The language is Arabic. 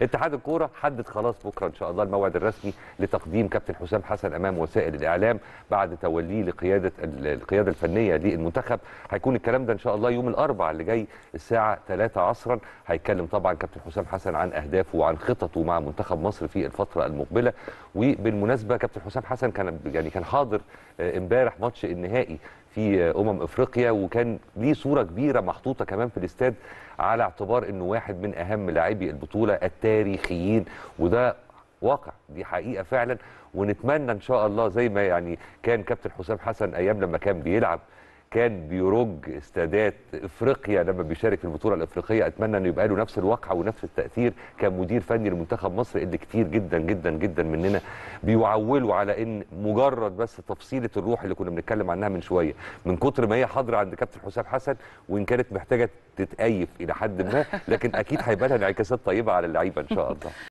اتحاد الكوره حدد خلاص بكره ان شاء الله الموعد الرسمي لتقديم كابتن حسام حسن امام وسائل الاعلام بعد توليه لقياده القياده الفنيه للمنتخب. هيكون الكلام ده ان شاء الله يوم الاربعاء اللي جاي الساعه 3 عصرا. هيتكلم طبعا كابتن حسام حسن عن اهدافه وعن خططه مع منتخب مصر في الفتره المقبله. وبالمناسبه كابتن حسام حسن كان حاضر امبارح ماتش النهائي في افريقيا، وكان ليه صوره كبيره محطوطه كمان في الاستاد على اعتبار انه واحد من اهم لاعبي البطوله التاريخيين، وده واقع، دي حقيقه فعلا. ونتمنى ان شاء الله زي ما كان كابتن حسام حسن ايام لما كان بيلعب كان بيرج استادات افريقيا لما بيشارك في البطوله الافريقيه، اتمنى انه يبقى له نفس الوقعه ونفس التاثير كمدير فني لمنتخب مصر اللي كتير جدا جدا جدا مننا بيعولوا على ان مجرد بس تفصيله الروح اللي كنا بنتكلم عنها من شويه من كتر ما هي حاضره عند كابتن حسام حسن، وان كانت محتاجه تتأيف الى حد ما، لكن اكيد هيبقى لها انعكاسات طيبه على اللعيبه ان شاء الله.